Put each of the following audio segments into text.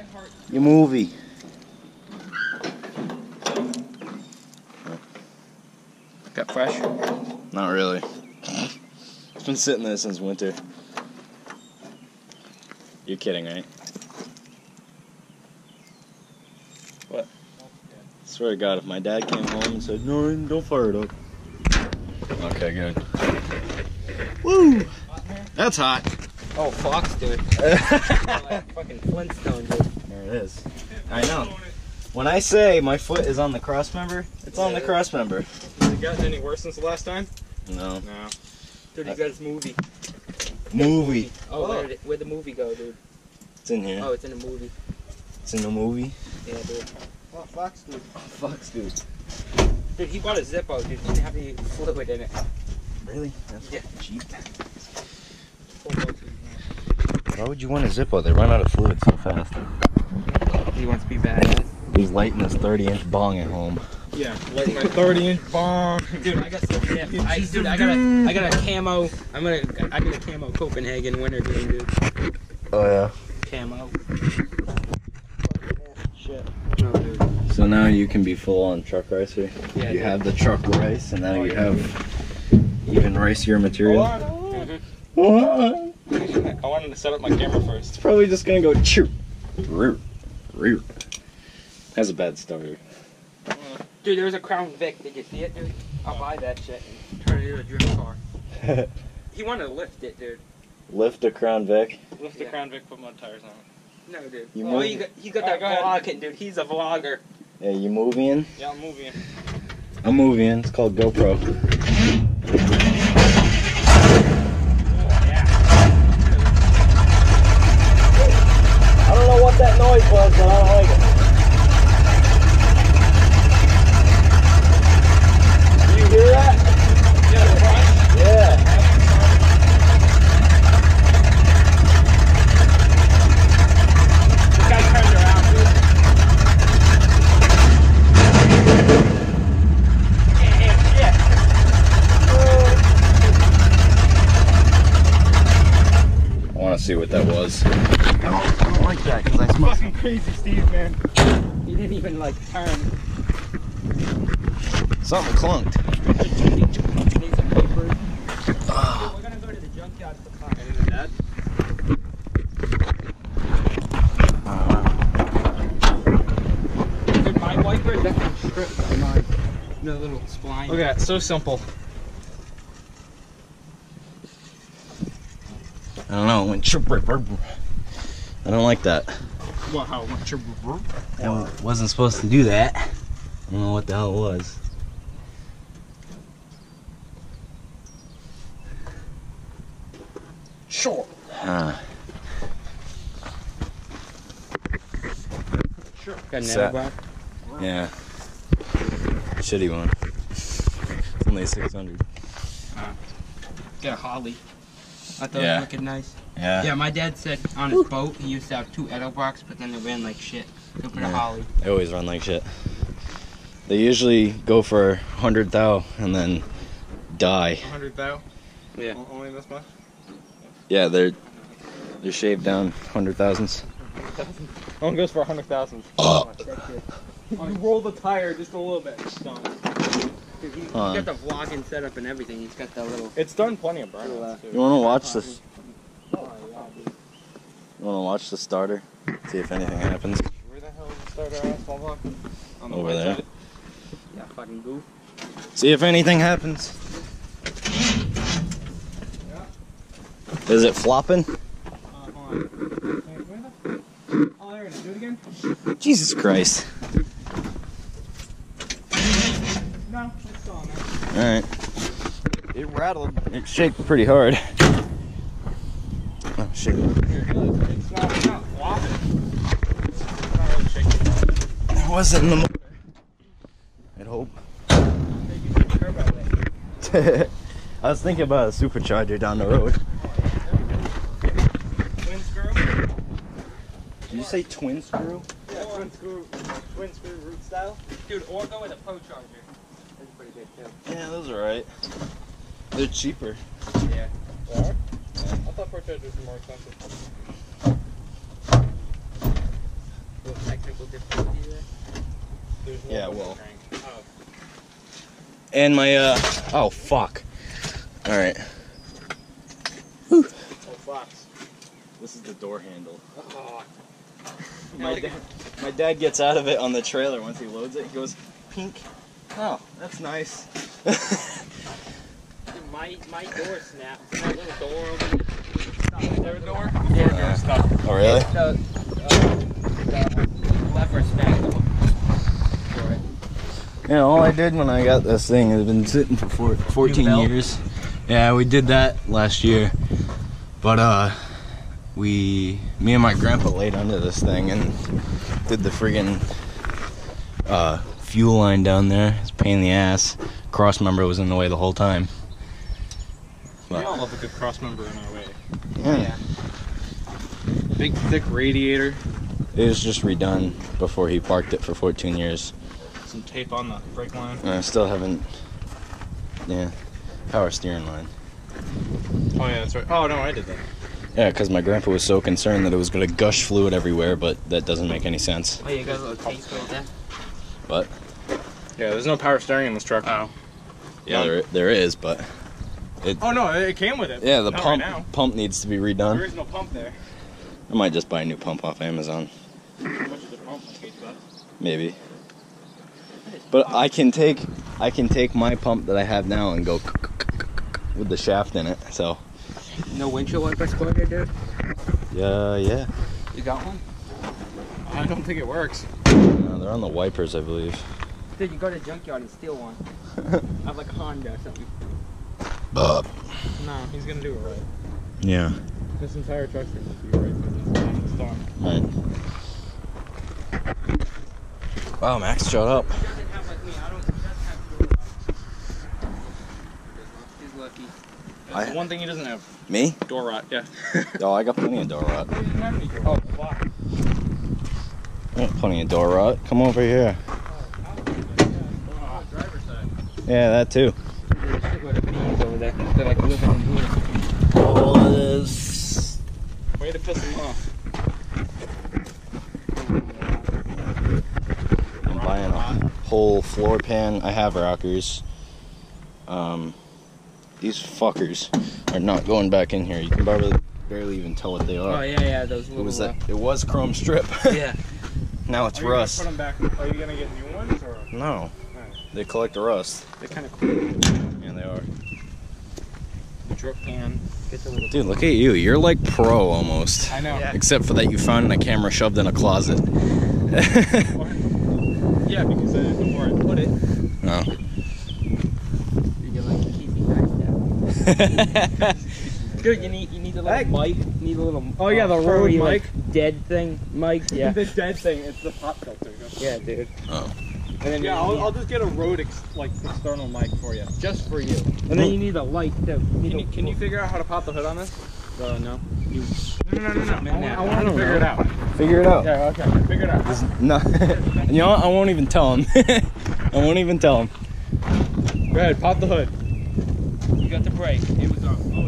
Your movie. Got fresh? Not really. It's been sitting there since winter. You're kidding, right? What? Swear to God, if my dad came home and said, "No, don't fire it up." Okay, good. Woo! That's hot. Oh, Fox, dude. Like fucking Flintstone, dude. There it is. I know. When I say my foot is on the cross member, it's on the cross member. Has it gotten any worse since the last time? No. No. Dude, you got his movie. Movie. Oh, where'd the movie go, dude? It's in here. Oh, it's in a movie. It's in the movie. Yeah, dude. Oh, Fox, dude. Fucks, dude. Dude, he bought a Zippo, dude. He didn't have any fluid in it. Really? That's Yeah. cheap. Why would you want a Zippo? They run out of fluid so fast. He wants to be badass. He's lighting his 30-inch bong at home. Yeah, like my 30-inch bomb. Dude, I got some shit. I got a camo. I got a camo Copenhagen winter game, dude. Oh yeah. Camo. Shit. No, dude. So now you can be full on truck racer. Yeah, You dude. have the truck rice, and now you have even racier material. What? I wanted to set up my camera first. It's probably just gonna go choo. Root. Root. Has a bad starter. Dude, there's a Crown Vic. Did you see it, dude? I'll buy that shit and turn it into a drift car. He wanted to lift it, dude. Lift a Crown Vic. Lift the Yeah. Crown Vic, put mud tires on it. No, dude. You Oh, move- he got that Alright, go ahead. vlogging, dude. He's a vlogger. Yeah, you moving? Yeah, I'm moving. I'm moving. It's called GoPro. I don't know what that noise was, but I don't like it. Do you hear that? Yeah. This guy turned around, dude. Can't hear shit. I want to see what that was. I don't like that because I smell Fucking crazy Steve, man. He didn't even like turn. something clunked. Need some papers. We're gonna go to the junkyard for fun. Anything bad? Dude, my wiper, that thing stripped by mine. The little spline. Look at that, so simple. I don't know. It went chirp. I don't like that. What, how much? It wasn't supposed to do that. I don't know what the hell it was. Sure. Sure. Got an Set. bar. Yeah. Shitty one. It's only 600. Got a Holly. I thought Yeah. it was looking nice. Yeah. Yeah, my dad said on his boat he used to have 2 Edelbrocks, but then they ran like shit. So put a Holly. They always run like shit. They usually go for 100 thou and then die. 100 thou? Yeah. Only this much? Yeah, they're shaved down 100,000s. One goes for 100,000. You roll the tire just a little bit. It's done. Dude, he's Hold got the vlogging set up and everything. He's got the little. It's done plenty of burnouts, too. You wanna watch this? You wanna watch the starter? See if anything happens. Where the hell is the starter at? Hold on. On the Over right there. side. Yeah, fucking goof. See if anything happens. Is it flopping? Hold on. Wait, where the? Oh, there it is. Do it again? Jesus Christ. No, it's still on there. Alright. It rattled. It shook pretty hard. Oh shit. It's not flopping. It's not really shaking. It wasn't in the motor. I'd hope. I was thinking about a supercharger down the road. Twin screw? Did you say twin screw? Yeah, twin screw root style. Dude, or go with a Pro Charger. That's pretty good too. Yeah, those are right. They're cheaper. Yeah. They are? I thought Pro Chargers were more expensive. There's Yeah, one well. crank. And my, oh, fuck. Alright. Oh, Fox. This is the door handle. Oh. My dad gets out of it on the trailer once he loads it. He goes, pink. Oh, that's nice. My door snapped. That little door over there. Their door? Door door stuck. Oh, really? The lever snapped. Yeah, all I did when I got this thing has been sitting for 14 years. Yeah, we did that last year. But, me and my grandpa laid under this thing and did the friggin' fuel line down there. It's a pain in the ass. Cross member was in the way the whole time. We all love a good cross member in our way. Yeah. Big thick radiator. It was just redone before he parked it for 14 years. Some tape on the brake line. And I still haven't, yeah, power steering line. Oh yeah, that's right. Oh no, I did that. Yeah, because my grandpa was so concerned that it was going to gush fluid everywhere, but that doesn't make any sense. Oh, you got a little tape right there. But Yeah, there's no power steering in this truck. Oh. yeah, there is, but Oh no, it came with it. yeah, the Not pump right now. pump needs to be redone. There is no pump there. I might just buy a new pump off Amazon, How much is the pump? Like $8? maybe. But I can take my pump that I have now and go with the shaft in it. So No windshield wiper squirter, dude? yeah. You got one? I don't think it works. No, they're on the wipers, I believe. Dude, you go to the junkyard and steal one. I have like a Honda or something. No, he's gonna do it right. Yeah. This entire truck's gonna be right for this storm. Right. Wow, Max showed up. He doesn't have like me. I don't. He doesn't have door rot. He's lucky. That's the one thing he doesn't have. Me? Door rot, yeah. Oh, I got plenty of door rot. He doesn't have any door rot. Oh, wow. I got plenty of door rot. Come over here. Oh, driver's side. Yeah, that too. There's a shitload of bees over there. They're like living in here. Oh, this. Way to piss him off. I'm buying a whole floor pan. I have rockers. These fuckers are not going back in here. You can barely even tell what they are. Oh yeah, those It little. was it was chrome strip. Yeah. Now it's Are you gonna rust. put 'em back? Are you gonna get new ones or? No, they collect the rust. They're kind of cool. Yeah, they are. Drip pan. Get the little. Dude, look at you. You're like pro almost. I know. Yeah. Except for that you found a camera shoved in a closet. Yeah, because I didn't know where I put it. No. You're like keeping knife down. Dude, you need a little mic. You need a little. Oh, yeah, the furry, Rode like, dead thing mic. Yeah. The dead thing, it's the pop filter. Yeah, dude. Oh. And then Yeah, you need, I'll just get a Rode external mic for you, just for you. and then you need a light too. Can you figure out how to pop the hood on this? No. No. I I want to figure it out. Figure it out. Yeah, okay. Figure it out. No. You know what? I won't even tell him. I won't even tell him. Go ahead, pop the hood. You got the brake. It was on. Oh,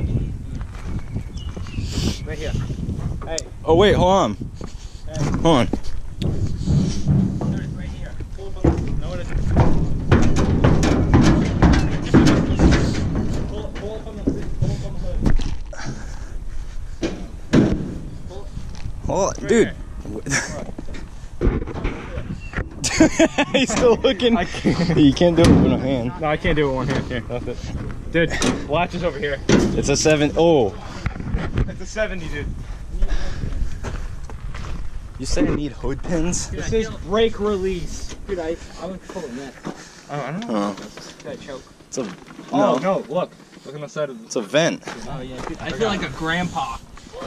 right here. Hey, Oh wait, hold on. Hold on. Dude, it's right here. pull up on the, know what it is? Pull up on the hood. Hold on, dude. He's still looking. I can't. You can't do it with a hand. No, I can't do it with one hand. Here, that's it. Dude, latch is over here. It's a 7. Oh, It's a 70, dude. you said I need hood pins? This is brake release. Dude, I was pulling that. Oh, I don't know. Oh, That choke. it's a Oh, no, look. Look on the side of It's a vent. Oh yeah. Dude, I feel like a grandpa.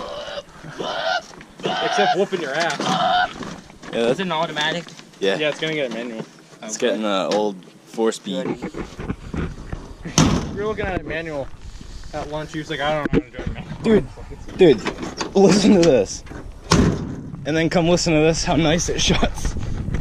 Except whooping your ass. Yeah, Is that's, it an automatic? yeah. Yeah, it's gonna get a manual. It's getting old 4-speed. You're looking at a manual at lunch. He was like, I don't know how to drive a manual. Dude, listen to this. And then come listen to this, how nice it shuts.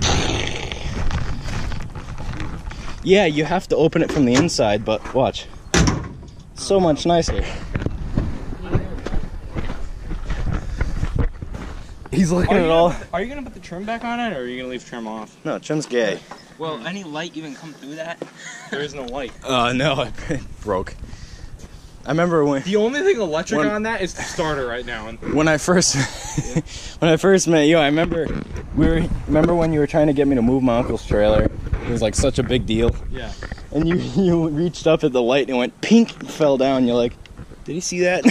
Yeah, you have to open it from the inside, but watch. So much nicer. He's looking at all. Are you gonna put the trim back on it, or are you gonna leave trim off? No, trim's gay. Will any light even come through that? There is no light. No, it broke. I remember when The only thing electric on that is the starter right now. when I first when I first met you, I remember remember when you were trying to get me to move my uncle's trailer. It was like such a big deal. Yeah. And you reached up at the light and it went pink and fell down. You're like, did he see that?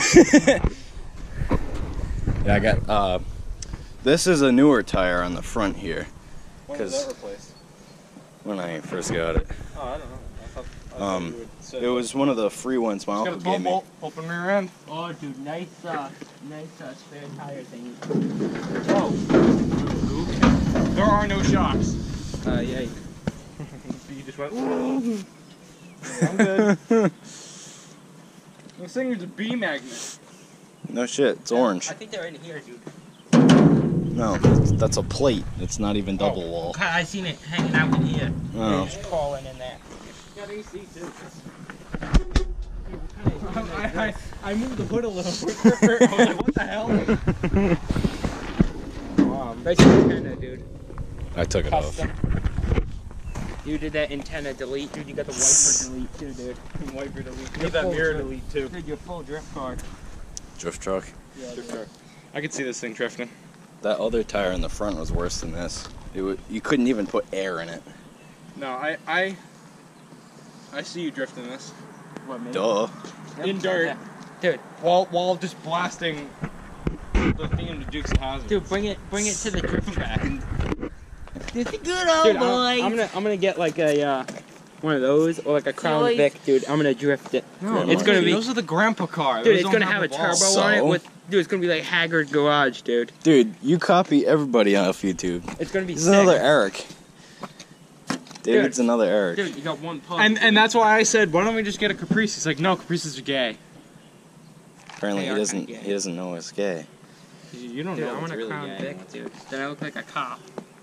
Yeah, I got this is a newer tire on the front here. When was that replaced? When I first got it. Oh, I don't know. I thought you would say It was one of the free ones my got uncle a gave 12 me. bolt, open rear end. Oh, dude, nice spare tire thing. Oh. There are no shocks. Yeah. You just went, ooh. I'm good. This thing is a B magnet. No shit, it's orange. I think they're in here, dude. No, that's a plate. It's not even double wall. I seen it hanging out in here. Oh. It's crawling in there. Got AC too. I moved the hood a little. I was like, what the hell? Nice antenna, dude. I took it off. Custom. You did that antenna delete, dude. You got the wiper delete too, dude. Wiper delete. Your Need that full mirror drift. delete too. Dude, your full drift car. Drift truck. Yeah, Drift truck. I could see this thing drifting. That other tire in the front was worse than this. You couldn't even put air in it. No, I see you drifting this. What, me? Duh. In dirt. Yeah. Dude, While just blasting the thing into Dukes of Hazzard. dude, bring it to the drift track. It's a good old Dude, boy. I'm gonna get like a one of those or like a Crown Joy. Vic, dude. I'm gonna drift it. No, it's gonna be, Those are the grandpa car. dude. Those It's don't gonna have a the walls. turbo on it So? with, dude. It's gonna be like Haggard Garage, dude. Dude, you copy everybody off YouTube. It's gonna be There's sick. another Eric. David's another Eric. Dude, you got one pump. And that's why I said, why don't we just get a Caprice? He's like, no, Caprices are gay. Apparently They he are doesn't. kinda gay. He doesn't know it's gay. You don't Dude, know I what's want a really Crown gay. Vic, dude. Then I look like a cop.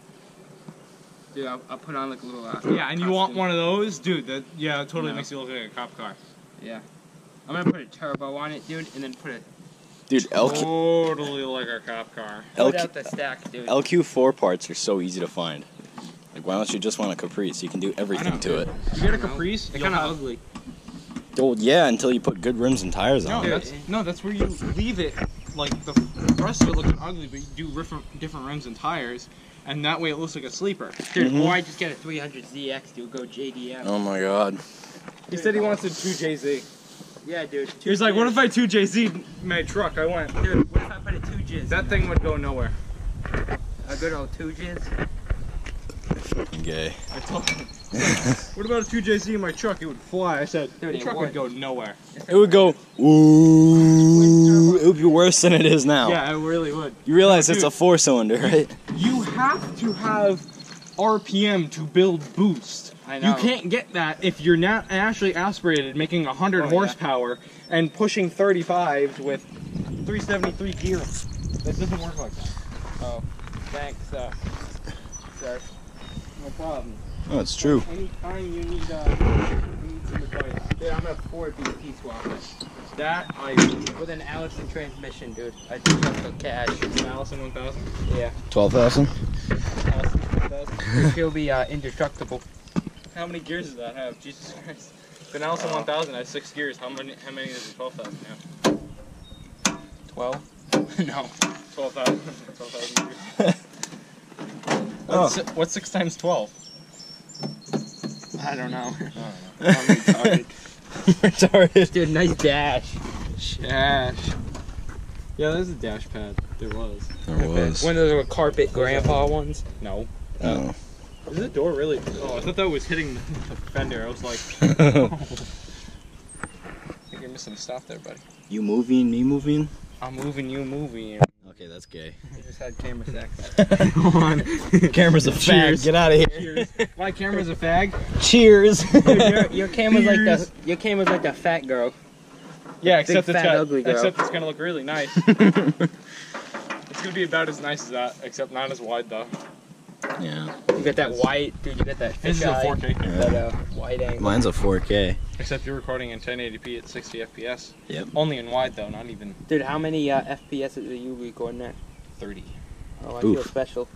Dude, I'll put on like a little. Yeah, and you want costume. one of those, dude? That it totally No. makes you look like a cop car. Yeah. I'm gonna put a turbo on it, dude, and then put Dude, Totally like a cop car. out the stack, dude. LQ4 parts are so easy to find. Like, why don't you just want a Caprice? You can do everything to it. You get a Caprice, They're you'll kind of have- ugly. Well, yeah, until you put good rims and tires on it. That's where you leave it. Like the rest of it looking ugly, but you do different rims and tires, and that way it looks like a sleeper. Dude, Mhm. or I just get a 300ZX, dude. Go JDM. Oh my god. He said he wants a 2JZ. Yeah, dude. He was like, what if I 2JZ my truck? I went. Dude, what if I put a 2Jizz? That thing would go nowhere. A good old 2Jizz? Fucking gay. I told him. What about a 2JZ in my truck? It would fly. I said, Dude, the it truck would. would go nowhere. It would go, ooh. It would be worse than it is now. Yeah, it really would. You realize it's Dude. a 4-cylinder, right? You have to have RPM to build boost. I know. You can't get that if you're not actually aspirated, making 100 Oh, yeah. horsepower and pushing 35s with 373 gear. That doesn't work like that. Oh, thanks, sir. No problem. Oh, it's true. Anytime you need some advice. Dude, I'm gonna Ford BT swap it. That I With an Allison transmission, dude. I just got the cash. an Allison 1000. Yeah. 12,000? Allison 1000. She'll be indestructible. How many gears does that have? Jesus Christ. The Allison 1000 has 6 gears. How many does the 12,000 have? 12? No. 12,000. 12,000 gears. Oh. What's 6 times 12? I don't know. I'm retarded. Retarded. Dude, nice dash. Dash. Yeah, there's a dash pad. There was. There was. One of those little carpet grandpa ones. No. Oh. Is the door really? Oh, I thought that was hitting the fender. I was like, I think you're missing a stop there, buddy. You moving, me moving? I'm moving, you moving. Okay, that's gay. I just had camera sex. Come on. Camera's a Cheers. fag. Get out of here. Cheers. My camera's a fag. Cheers. Dude, your camera's like the fat girl. Yeah, except Big, it's fat, got, ugly girl. except it's gonna look really nice. It's gonna be about as nice as that, except not as wide though. Yeah. You got that white, dude. You got that This is a fisheye, 4K. that wide angle. Mine's a 4K. Except you're recording in 1080p at 60 FPS. Yep. Only in wide though, not even Dude, how many FPS are you recording at? 30. Oh, I Oof. feel special.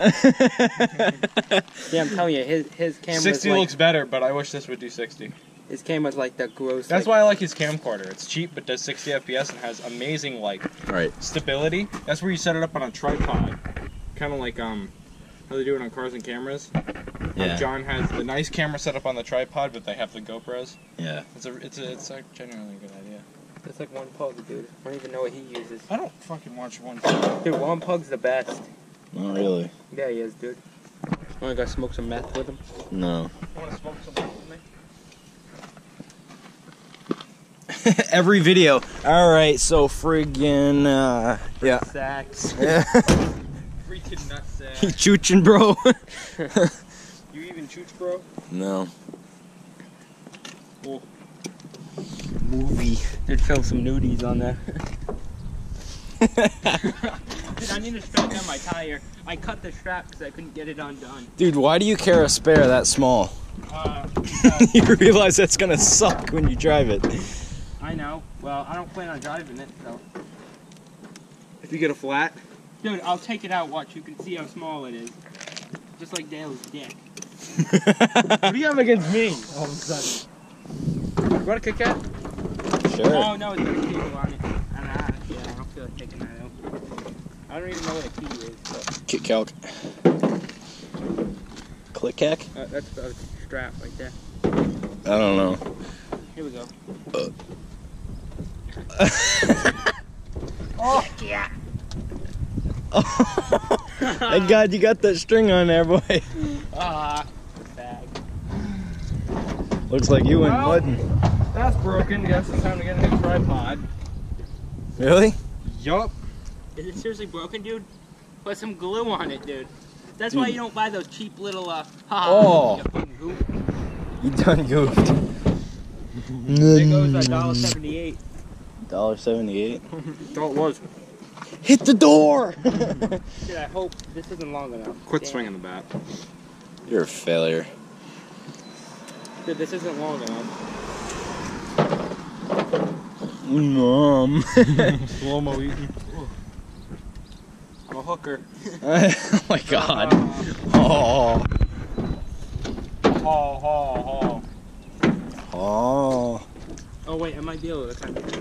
Yeah, I'm telling you, his camera's 60 like, looks better, but I wish this would do 60. his camera's like the gross. That's like, why I like his camcorder. It's cheap, but does 60 FPS and has amazing Right. stability. That's where you set it up on a tripod, kind of like how they do it on cars and cameras. Yeah. John has the nice camera set up on the tripod, but they have the GoPros. Yeah. It's a genuinely good idea. That's like one pug, dude. I don't even know what he uses. I don't fucking watch one. Dude, one pug's the best. Not really. Yeah, he is, dude. Want to go smoke some meth with him? No. Want to smoke something with me? Every video. All right. So friggin' yeah. Sacks. Freaking nutsack. You chooching, bro? You even chooch, bro? No. Cool. Movie. Dude, film some nudies on there. Dude, I need to strap down my tire. I cut the strap because I couldn't get it undone. Dude, why do you carry a spare that small? You realize that's gonna suck when you drive it. I know. Well, I don't plan on driving it, so. If you get a flat. Dude, I'll take it out. Watch, you can see how small it is. Just like Dale's dick. What do you have against me? All of a sudden. You want a Kit Kat? Sure. Oh, no, it's got a cable on it. Yeah, I don't feel like taking that out. I don't even know what a key is. But, Kit Calc. Click Cack? that's a strap right there. I don't know. Here we go. Oh yeah. Thank God you got that string on there, boy. Ah, bag. Looks like you went Well, mudding. That's broken. Guess it's time to get a new tripod. Really? Yup. Is it seriously broken, dude? Put some glue on it, dude. That's why you don't buy those cheap little, Oh. you fucking goof. You done goofed. It goes $1.78. $1.78. Oh, it was. Hit the door! Dude, I hope this isn't long enough. Quit Damn. swinging the bat. You're a failure. Dude, this isn't long enough. Mom. Slow-mo eating. I'm a hooker. Oh my God. Oh. Oh. Oh. Oh, wait, I might be able to kind of.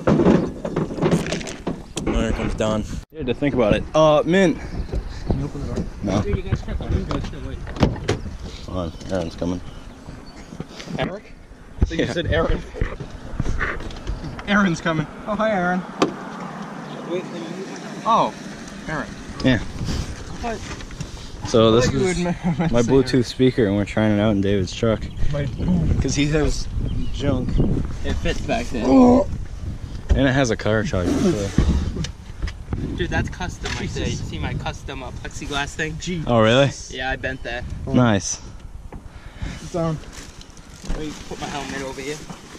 Here comes Don. You had to think about it. Mint. Can you open the door? No. Dude, you guys check the windows too, wait. Hold on. Aaron's coming. Eric? I think Yeah. you said Aaron. Aaron's coming. Oh, hi, Aaron. Wait, Oh, Aaron. Yeah. What? So this I thought you is would my say Bluetooth speaker, and we're trying it out in David's truck. Aaron. Because he has junk. It fits back there. And it has a car charger. So. Dude, that's custom right there. You see my custom plexiglass thing? Oh, really? Yeah, I bent that. Nice. Down. Wait, put my helmet over here.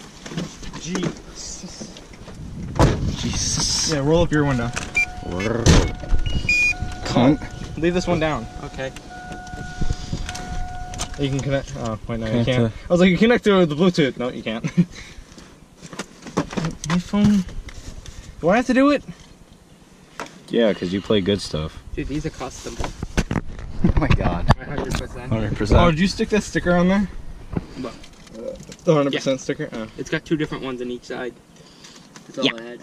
Jesus. Yeah, roll up your window. Cunt. Leave this one down. Okay. You can connect. Oh, wait, no, you Connect can't. I was like, you connect to the Bluetooth. No, you can't. My phone. Do I have to do it? Yeah, because you play good stuff. Dude, these are custom. Oh my God. 100%. 100%. Oh, did you stick that sticker on there? What? The 100% sticker? Oh. It's got two different ones on each side. That's all I had.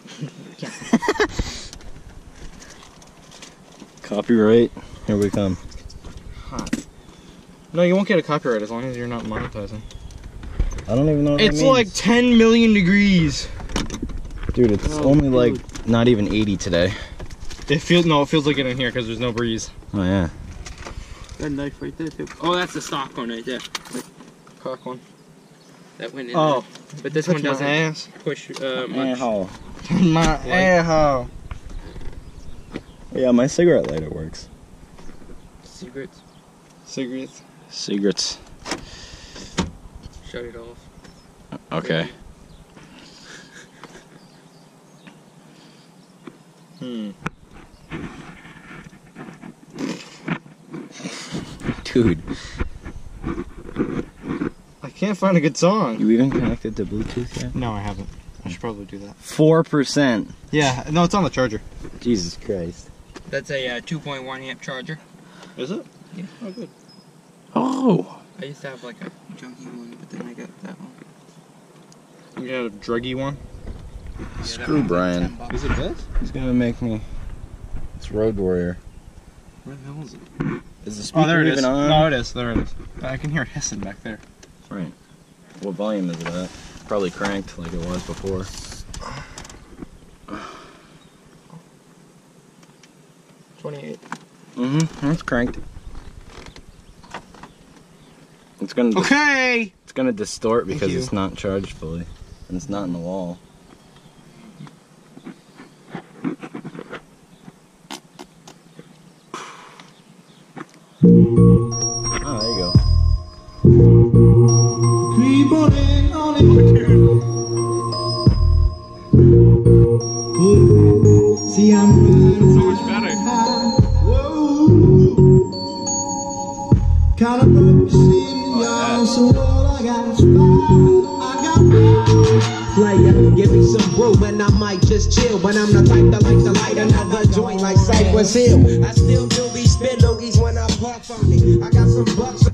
Copyright. Here we come. No, you won't get a copyright as long as you're not monetizing. I don't even know what It's that means. like 10 million degrees. Dude, it's Oh, only dude. like not even 80 today. It feels like it in here because there's no breeze. Oh yeah. That knife right there, too. Oh, that's the stock one right there. Cock one. That went in Oh, there. But this touch one my doesn't ass. push much. Ow. My ass. Yeah, my cigarette lighter works. Secrets. Cigarettes. Secrets. Shut it off. Okay. Dude, I can't find a good song. you even connected to Bluetooth yet? No, I haven't. I should probably do that. 4%. Yeah, no, it's on the charger. Jesus Christ. That's a 2.1 amp charger. Is it? Yeah. Oh, good. Oh. I used to have like a junky one, but then I got that one. You got a druggy one? Screw Brian. Is it this? He's gonna make me. It's Road Warrior. Where the hell is it? Is the speaker Oh, there it even is. on? No, it is. There it is. I can hear it hissing back there. Right. What volume is it at? Probably cranked like it was before. 28. Mm-hmm. It's cranked. It's gonna. Okay! It's gonna distort because you. it's not charged fully, and it's not in the wall. Oh, there you go. Keep on it, on it. See, I'm riding So much better. whoa. Kind of broke the city, y'all, so all I got is fire. I got Player, give me some brew and I might just chill. But I'm the type that likes to light another joint like Cypress Hill. I still do be spit loogies when I puff on it. I got some bucks.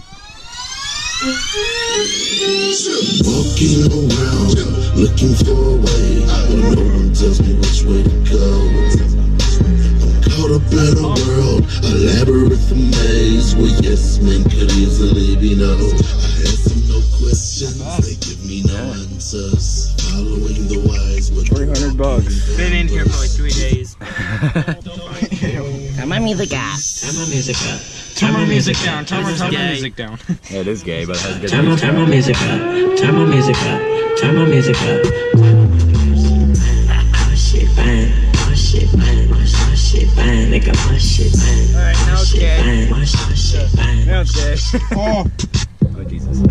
Walking around, looking for a way, when no one tells me which way to go. I'm caught up in a world, a labyrinth, a maze, where yes men could easily be no. I ask them no questions, they give me no answers. Following the wise, but $300. Been in here for like 3 days. Turn my music up. Turn my music up. Turn my music down. Turn my music down. Yeah, it is gay, but it has good Turn my music up. Turn my music up. Turn my music up. Oh shit, bang. Oh shit, bang. Oh shit, bang. Nigga, oh shit, bang. Alright, now it's gay. Oh shit, bang. Now it's gay. Oh, Oh, Jesus.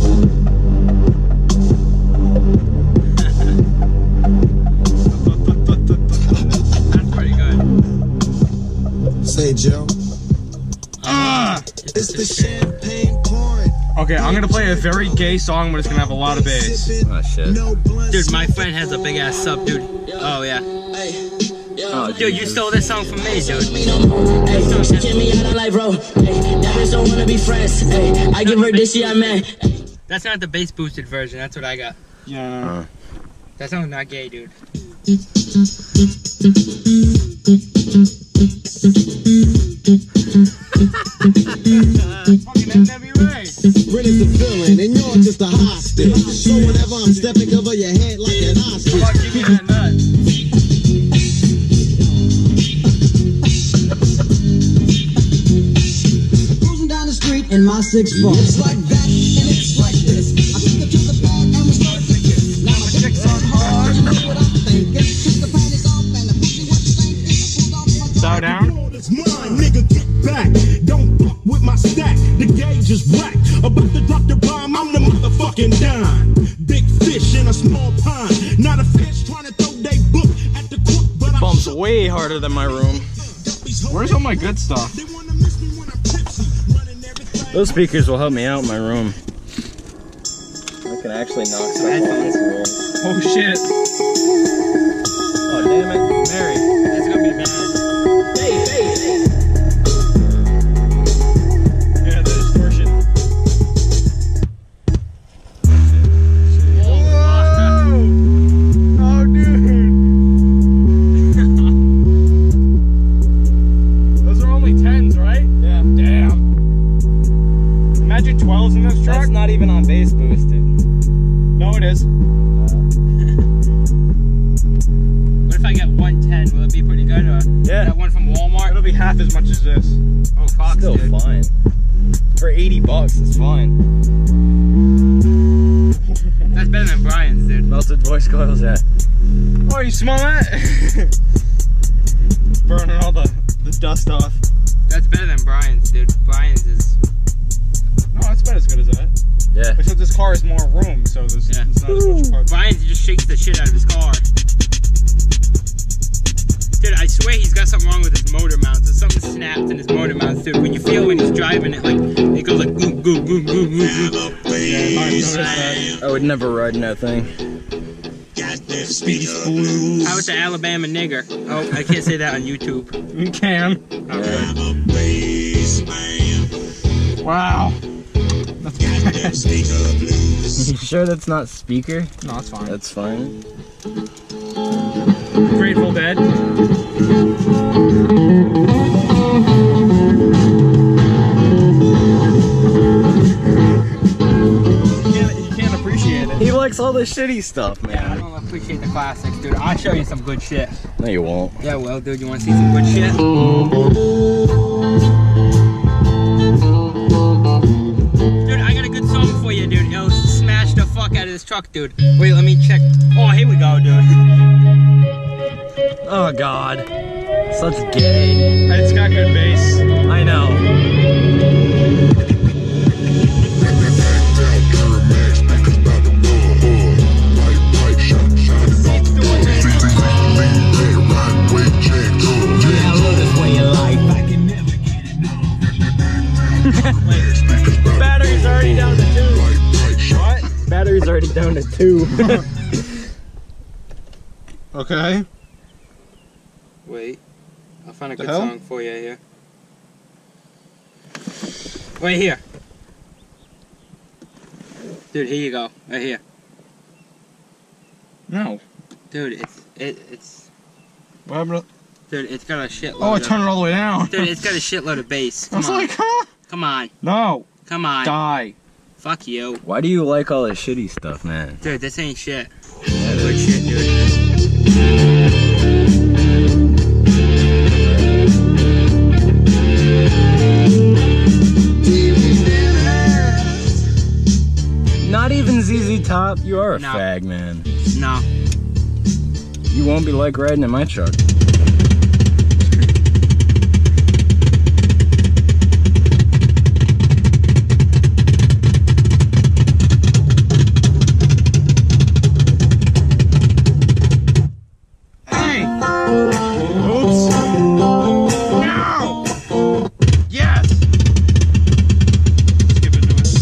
That's pretty good. say Joe, it's the champagne pouring. okay, I'm gonna play a very gay song, but it's gonna have a lot of bass. Oh, shit. No blunt. Dude, my friend has a big ass sub, dude. Oh, yeah. Oh, Dude, you Jesus. stole this song from me, dude. Hey, she kick me out of life, bro. Hey, that bitch don't wanna be friends. Hey, I give her this shit, I man. That's not the bass boosted version. That's what I got. Yeah. That song's not gay, dude. Fucking NWA. Red is the villain, and you're just a hostage. So whenever I'm stepping over your head like an ostrich. Fuck, give me that nut. Cruising down the street in my 6'4". It's like that, and it's like this. I took it to the back and we started to kiss. Now my dick's on hard, you know what I'm thinking. Took the panties off and the pussy was stinking. Pulled off my Bow down. it's mine, nigga, get back. Don't fuck with my stack, the gauge is whack. About to drop the bomb, I'm the motherfucking dime. Big fish in a small pond, not a fish trying to throw they book at the crook, but I'm Bumps way harder than my room. Where's all my good stuff? They wanna miss me when I'm tipsy, running everything. Those speakers will help me out in my room. I can actually knock stuff off this wall. Oh shit. Oh, damn it. Mary. That's gonna be bad. Yeah, the distortion. Oh, dude. Those are only 10s, right? Yeah. Damn. Imagine 12s in this truck. That's not even on bass boosted. No, it is. What if I get 110? Will it be pretty good? Or Yeah. that one from Walmart? It'll be half as much as this. Oh, Fox, Still dude. fine. For $80, it's fine. That's better than Brian's, dude. Melted voice coils, yeah. Oh, you smell that? Burning all the dust off. That's better than Brian's, dude. Brian's is... No, it's about as good as that. Yeah. Except this car has more room, so there's Yeah. it's not as much parts. Brian's just shakes the shit out of his car. Dude, I swear he's got something wrong with his motor mounts. There's something snapped in his motor mounts, dude. When you feel when he's driving it, like, it goes like, boom, boom, boom, boom, boom, boom. Yeah, I've noticed that. I would never ride in that thing. Goddamn Speedy spoons. I was an Alabama nigger. Oh, I can't say that on YouTube. You can. Wow. That's bad. You sure that's not speaker? No, it's fine. That's fine. Grateful Dead. You can't appreciate it. He likes all the shitty stuff, I man. don't appreciate the classics, dude. I'll show you some good shit. No, you won't. Yeah, well, dude, you want to see some good shit? Dude, I got a good song for you, dude. It'll smash the fuck out of this truck, dude. Wait, let me check. Oh, here we go, dude. Oh God, such gay. It's got good bass. I know. Battery's already down to 2. What? Battery's already down to 2. Okay. Wait, I'll find a The good hell? song for you here. Right here. Dude, here you go. Right here. No. Dude, it's What happened to... dude, it's got a shitload. Oh, I turned it all the way down. Dude, it's got a shitload of bass. I Come was on. like, huh? Come on. No. Come on. Die. Fuck you. Why do you like all this shitty stuff, man? Dude, this ain't shit. Good shit, dude. Not even ZZ Top. You are a No. fag, man. No. You won't be like riding in my truck. Hey! Oops. No! Yes! Skip into it.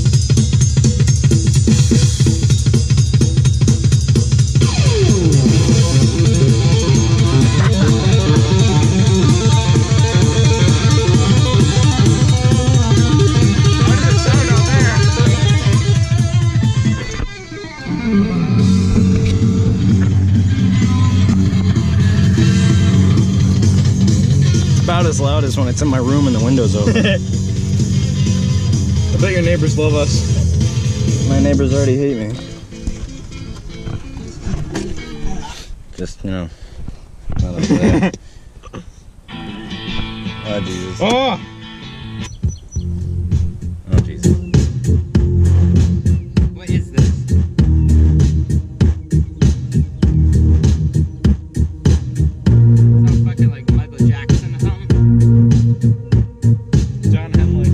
How does it sound out there? It's about as loud as when it's in my room and the window's open. I bet your neighbors love us. My neighbors already hate me. Just, you know. Not up to that. Oh, Jesus. Oh! Oh, Jesus. What is this? Sounds fucking like Michael Jackson or something. John Henley.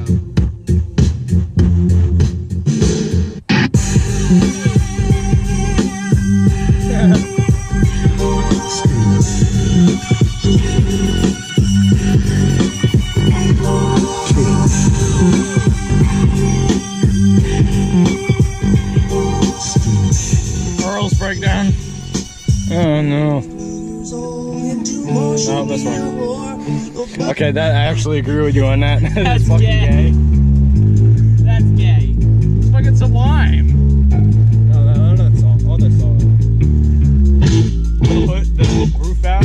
Earl's breakdown. Oh, no. No, this one. Okay, that I actually agree with you on that. That's fucking gay. That's gay. It's fucking Sublime. No, that's all. All this song. Put the roof out.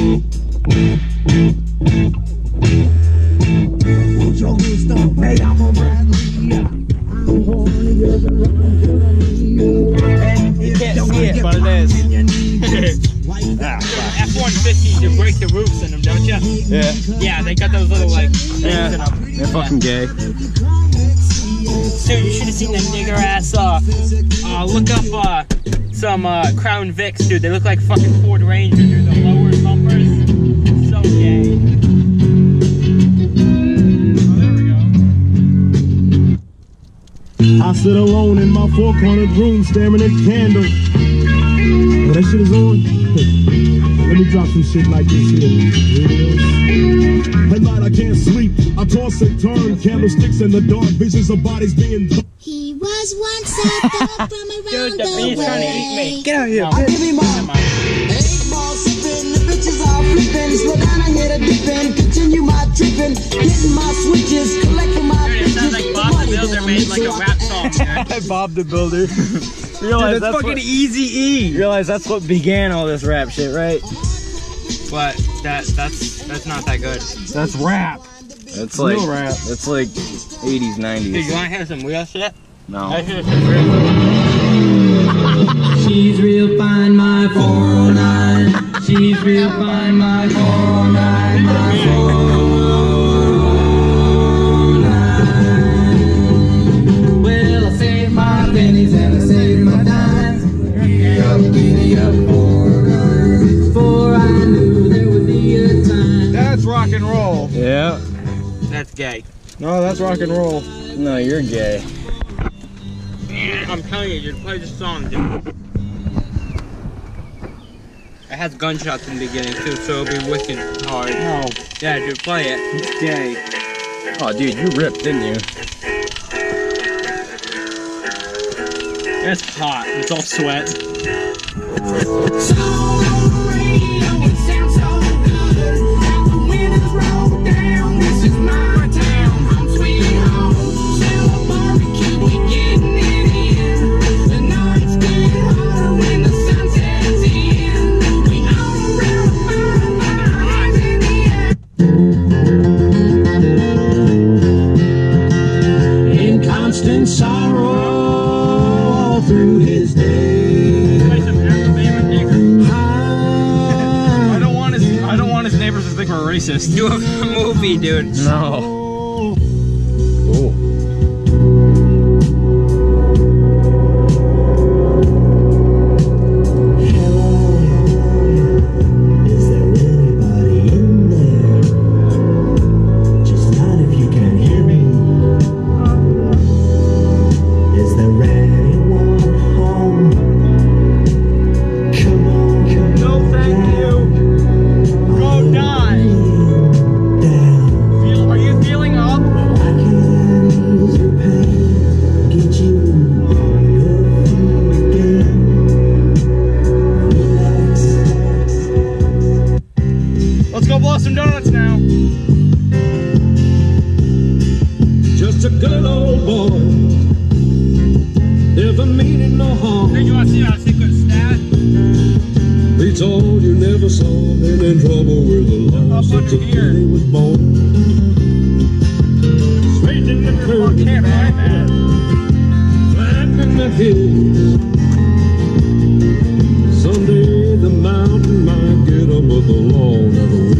You can't see it, but it is. F-150s, you break the roofs in them, don't you? Yeah. Yeah, they got those little, like, things in Yeah. them. They're fucking gay. Dude, you should have seen that nigger ass, look up, some, Crown Vics, dude. They look like fucking Ford Rangers, dude. The lower bumpers. So gay. Oh, there we go. I sit alone in my four-cornered room staring at candles. Oh, that shit is on? Let me drop some shit like this here. At night I can't sleep. I toss and turn, candlesticks in the dark, visions of bodies being... He was was once a thought from around Dude, the bee's trying to eat me. Get out of here, No. bitch. Give me more. 8 ball sipping, the bitches all flipping. Slow down, I hit a dipping. Continue my tripping, hitting my switches, collecting my Dude, it bitches. sounds like Bob the Builder made like a rap song, dude. Bob the Builder. Dude, that's fucking Easy-E. Realize that's what began all this rap shit, right? But that's not that good. That's rap. That's like Real rap. that's like 80s, 90s. Dude, you wanna hear some real shit? No. I hear some real She's real fine, my 409. She's real fine, my 409. My 409. Well, I saved my pennies and I saved my dimes. Giddy up, 409. Before I knew there would be a time. That's rock and roll. Yeah. That's gay. No, that's rock and roll. No, you're gay. I'm telling you, dude, play this song, dude. It has gunshots in the beginning too, so it'll be wicked hard. No, Yeah, dude, play it. it's gay. Oh, dude, you ripped, didn't you? It's hot. It's all sweat. In constant sorrow all through his day. Play some Alabama nigger. I don't want his neighbors to think we're racist. Do a movie, dude. No. Cool. Is there anybody in there? Just not if you can hear me. Is there anyone home? Come on, No, thank you. Go die. down. Are you feeling up? I can ease your pain, get you on your feet again. Relax. Let's go blow some donuts now. Just a good old boy, never meaning no harm. Hey, you wanna see our secret stat? Be told you never saw been in trouble with the law Up since under the here. day he was born. Straight in the curve, Can't find that. flat in the hills. Someday the mountain might get up, but the law never will.